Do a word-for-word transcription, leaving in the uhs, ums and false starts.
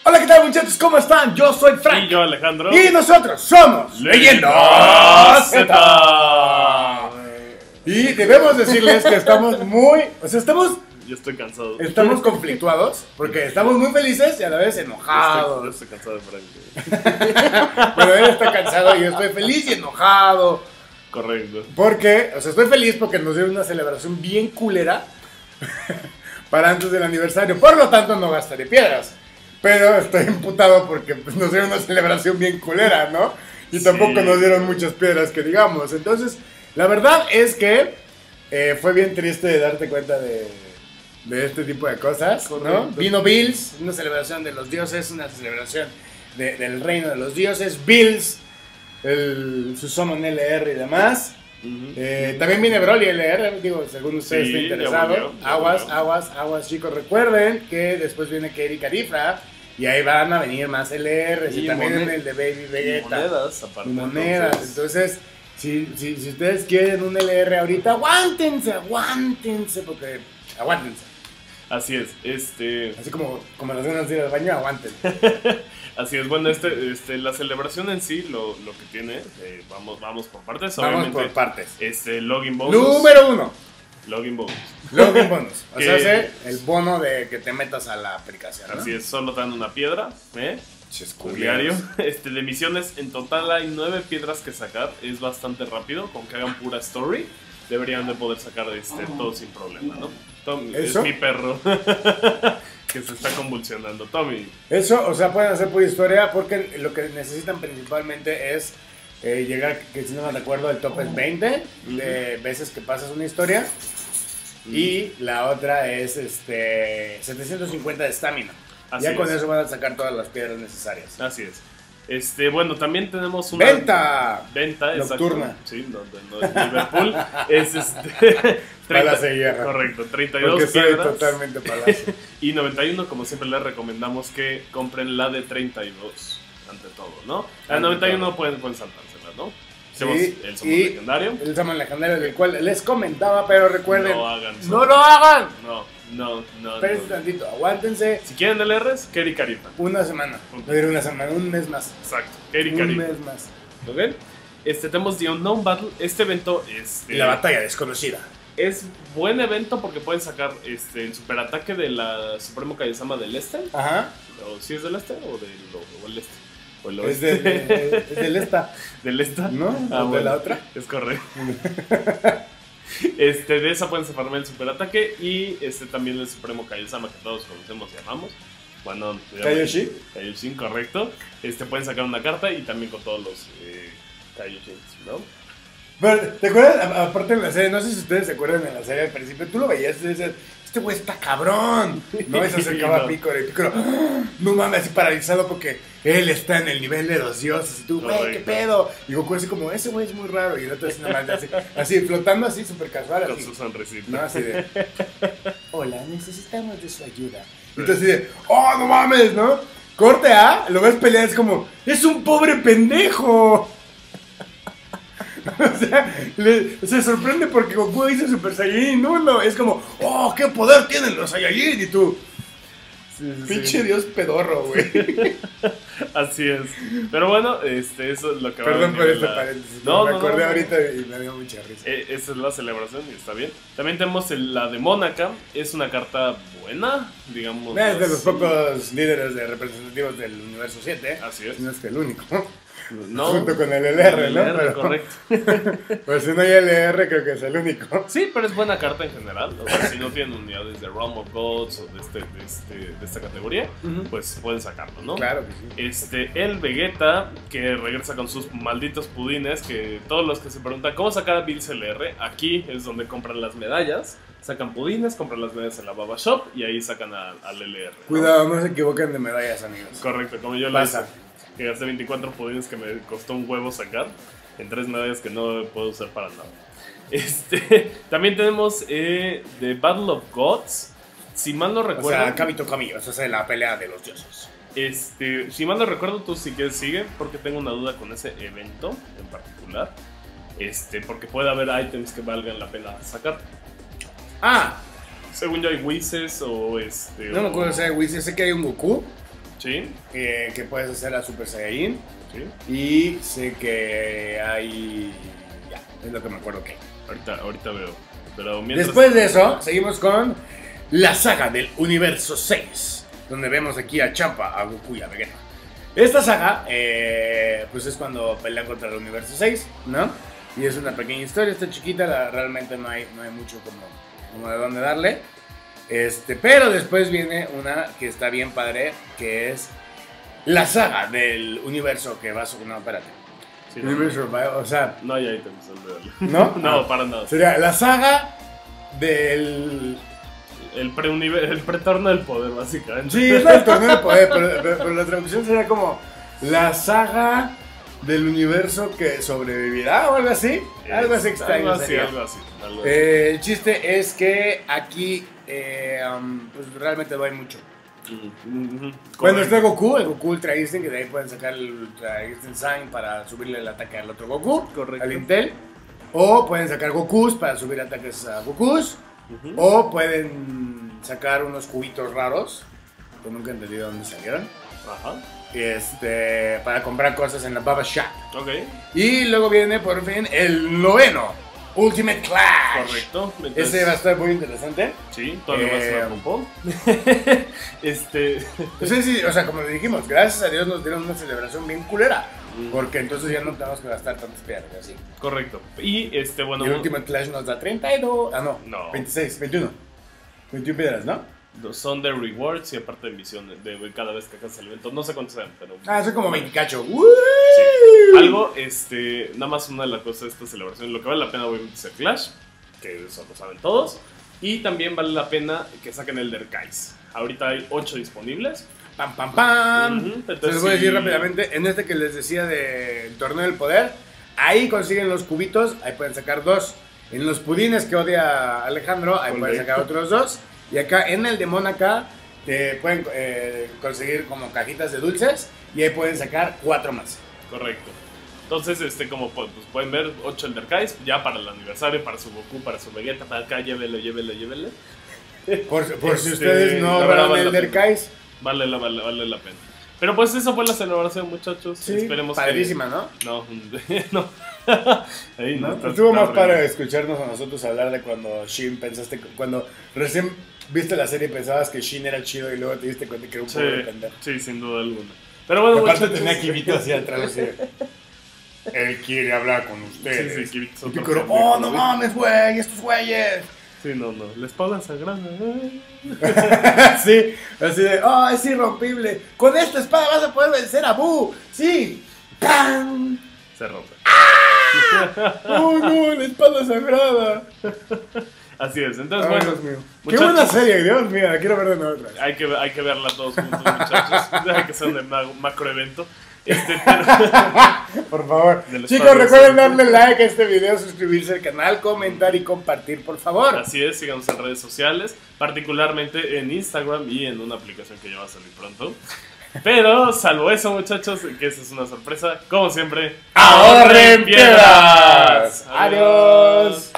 Hola, ¿qué tal, muchachos? ¿Cómo están? Yo soy Frank. Y yo, Alejandro. Y nosotros somos Leyendas Z. Y debemos decirles que estamos muy... O sea, estamos... Yo estoy cansado. Estamos conflictuados porque estamos muy felices y a la vez enojados. Yo estoy, yo estoy cansado de Frank. Bueno, él está cansado y yo estoy feliz y enojado. Correcto. Porque, o sea, estoy feliz porque nos dieron una celebración bien culera para antes del aniversario. Por lo tanto, no gastaré piedras. Pero estoy emputado porque pues, nos dieron una celebración bien culera, ¿no? Y tampoco sí. nos dieron muchas piedras que digamos. Entonces, la verdad es que eh, fue bien triste darte cuenta de, de este tipo de cosas, ¿no? Vino Bills, una celebración de los dioses, una celebración de, del reino de los dioses. Bills, el, su summon L R y demás. Uh-huh. eh, también viene Broly L R, digo, según usted sí, esté interesado. Ya volvió, ya aguas, volvió. aguas, aguas, chicos. Recuerden que después viene Kairi Carifra. Y ahí van a venir más L Rs. Y, y también en el de Baby Vegeta. Y monedas, aparte. Y monedas. Entonces, si, si, si ustedes quieren un L R ahorita, aguántense, aguántense, porque aguántense. Así es, este... Así como, como las ganas de ir al baño, aguanten. Así es, bueno, este, este, la celebración en sí, lo, lo que tiene, eh, vamos, vamos por partes. Vamos obviamente, por partes. Este, login bonus. Número uno. Login bonus. Login bonus. O sea, hace el bono de que te metas a la aplicación, ¿no? Así es, solo te dan una piedra, ¿eh? Chesculiados. Diario. Este, de misiones, en total hay nueve piedras que sacar. Es bastante rápido, con que hagan pura story. Deberían de poder sacar este, oh. todo sin problema, ¿no? Tom, es mi perro que se está convulsionando. Tommy. Eso, o sea, pueden hacer pura historia porque lo que necesitan principalmente es eh, llegar, que si no me recuerdo, el top es veinte uh-huh. de veces que pasas una historia. Uh-huh. Y la otra es este setecientos cincuenta de estamina. Ya es. Con eso van a sacar todas las piedras necesarias. Así es. Este, bueno, también tenemos una venta venta nocturna. Exacto. Sí, no, no es Liverpool. Es este Palacio de Hierro. Correcto, treinta y dos porque piedras. Soy totalmente Palacio. Y noventa y uno, como siempre les recomendamos que compren la de treinta y dos ante todo, ¿no? La noventa y uno pueden, pueden saltársela, ¿no? Hacemos sí, el summon legendario. El summon legendario del cual les comentaba, pero recuerden, no hagan ¡no lo hagan! No, no, no. Espérense no. tantito, aguántense. Si quieren L Rs, Kairi Carifra. Una semana. No diré una semana, un mes más. Exacto, Kairi Carifra. Un mes más. ¿Ok? Este, tenemos The Unknown Battle. Este evento es... Eh, la batalla desconocida. Es buen evento porque pueden sacar este, el superataque de la Supremo Kaiosama del Este. Ajá. O si es del Este o del o el Este. O el es, de, de, es del Esta. ¿Del Esta? ¿No? Ah, ¿De bueno, la otra? Es correcto. Este, de esa pueden separarme el superataque y este también el Supremo Kaiosama que todos conocemos y amamos. Bueno, Kaioshin. Kaioshin, correcto. Este, pueden sacar una carta y también con todos los eh, Kaioshins, ¿no? Pero, ¿te acuerdas? Aparte de la serie, no sé si ustedes se acuerdan de la serie al principio, tú lo veías y decías, este güey está cabrón. No, se acercaba no. a Piccolo y Piccolo, ¡oh! No mames, así paralizado porque él está en el nivel de los dioses. Y tú, güey, ¿qué pedo? Y Goku así como, ese güey es muy raro. Y el otro así nomás, así, así flotando así, súper casual. Con así. su sonrisita. No, así de, hola, necesitamos de su ayuda. Y entonces así de, oh, no mames, ¿no? Corte A, lo ves pelear, es como, es un pobre pendejo. O sea, le, se sorprende porque Goku dice Super Saiyajin uno. Es como, oh, qué poder tienen los Saiyajin. Y tú, sí, sí, pinche sí. Dios pedorro, güey. Así es. Pero bueno, este, eso es lo que Perdón va a venir. por este la... paréntesis. No, me no, acordé no, ahorita no. y me dio mucha risa. Eh, esa es la celebración y está bien. También tenemos el, la de Mónaca. Es una carta buena, digamos. Es de los pocos líderes de representativos del universo siete. Así es. No es que el único. No, junto con el L R, el ¿no? L R, Pero, correcto. Pues si no hay L R, creo que es el único. Sí, pero es buena carta en general. O sea, si no tienen unidades de Realm of Gods o de, este, de, este, de esta categoría, uh-huh. pues pueden sacarlo, ¿no? Claro que sí. Este, el Vegeta, que regresa con sus malditos pudines, que todos los que se preguntan cómo sacar a Bills L R, aquí es donde compran las medallas. Sacan pudines, compran las medallas en la Baba Shop y ahí sacan a, al L R, ¿no? Cuidado, no se equivoquen de medallas, amigos. Correcto, como yo lo hice. Que gasté veinticuatro pudines que me costó un huevo sacar en tres medallas que no puedo usar para nada. Este, también tenemos eh, The Battle of Gods. Si mal no recuerdo. O sea, Kamito Kami, o sea, la pelea de los dioses. Este, si mal no recuerdo, tú sí que sigue, porque tengo una duda con ese evento en particular. Este, porque puede haber ítems que valgan la pena sacar. Ah, según yo hay Whizzes o este. No me acuerdo si hay Whizzes, sé que hay un Goku. Sí. Eh, que puedes hacer a Super Saiyajin. Sí. Y sé que hay... Ya, es lo que me acuerdo que Ahorita, ahorita veo. Pero mientras... Después de eso, seguimos con la saga del Universo seis, donde vemos aquí a Champa, a Goku y a Vegeta. Esta saga, eh, pues es cuando pelean contra el Universo seis, ¿no? Y es una pequeña historia, está chiquita, la, realmente no hay, no hay mucho como, como de dónde darle. Este, pero después viene una que está bien padre, que es la saga del universo que va a... No, espérate. Sí, no, universo, no, o sea... No hay ítems, olvídalo. ¿No? No, ah, para nada. Sería la saga del... El pre-torneo el pre del poder, básicamente. Sí, es el torneo del poder, pero, pero, pero la traducción sería como la saga del universo que sobrevivirá o algo así. Es, algo así extraño. Algo así, algo así. Algo así. Eh, el chiste es que aquí eh, um, pues realmente no hay mucho. Uh-huh. Cuando está Goku, el Goku Ultra Instinct, que de ahí pueden sacar el Ultra Instinct Sign para subirle el ataque al otro Goku, correcto, al Intel. O pueden sacar Gokus para subir ataques a Gokus. Uh-huh. O pueden sacar unos cubitos raros, que nunca he entendido dónde salieron. Ajá. Este, para comprar cosas en la Baba Shop. Ok. Y luego viene por fin el noveno, Ultimate Clash. Correcto. Entonces, ese va a estar muy interesante. Sí, todavía eh, más me ocupó. este. Pues sí, o sea, como le dijimos, gracias a Dios nos dieron una celebración bien culera. Porque entonces ya no tenemos que gastar tantas piedras así. Correcto. Y este, bueno. Y el Ultimate Clash nos da treinta y dos. Ah, no. No. veintiséis, veintiuno. veintiuno piedras, ¿no? Son de rewards y aparte de misiones de cada vez que hagas el evento. No sé cuántos sean, pero. Ah, son como veinte cacho. Sí. Algo, este. Nada más una de las cosas de esta celebración. Lo que vale la pena, obviamente, es el Clash. Que eso lo saben todos. Y también vale la pena que saquen el Derkais. Ahorita hay ocho disponibles. Pam, pam, pam. Uh-huh. Entonces, les voy a decir rápidamente, en este que les decía del torneo del poder, ahí consiguen los cubitos, ahí pueden sacar dos. En los pudines que odia Alejandro, ahí Correcto. Pueden sacar otros dos. Y acá en el de Mónaca, te pueden eh, conseguir como cajitas de dulces y ahí pueden sacar cuatro más. Correcto. Entonces, este, como pues, pueden ver, ocho Elderkais, ya para el aniversario, para su Goku, para su Vegeta, para acá, llévele, llévele, llévele. Por, por este, si ustedes no agarran el Elderkais. Vale la, vale, vale la pena. Pero pues eso fue la celebración, muchachos. Sí, esperemos padrísima, que... ¿no? No, no. Ahí no, no estuvo más para escucharnos a nosotros hablar de cuando Shin pensaste, cuando recién viste la serie y pensabas que Shin era chido y luego te diste cuenta que era un sí, poco de pendejo. Sí, sin duda alguna. Pero bueno, aparte muchachos, tenía Kibito así atrás. Él quiere hablar con ustedes. Sí, sí, Kibito. Y Piccolo, oh, no mames, güey, estos güeyes. Sí, no, no. La espada sagrada. Sí, así de, oh, es irrompible. Con esta espada vas a poder vencer a Buu. Sí. ¡Pam! Se rompe. ¡Ah! ¡Oh, no! La espada sagrada. Así es. Entonces, ay, bueno. Dios mío. Qué buena serie, Dios mío. La quiero ver de nuevo otra vez. Hay que, hay que verla todos juntos, muchachos. Hay que ser un macro evento. Este, por favor, chicos, recuerden darle like a este video, suscribirse al canal, comentar y compartir, por favor. Así es, síganos en redes sociales, particularmente en Instagram y en una aplicación que ya va a salir pronto. Pero, salvo eso, muchachos, que esa es una sorpresa, como siempre, ¡ahorren piedras! Adiós.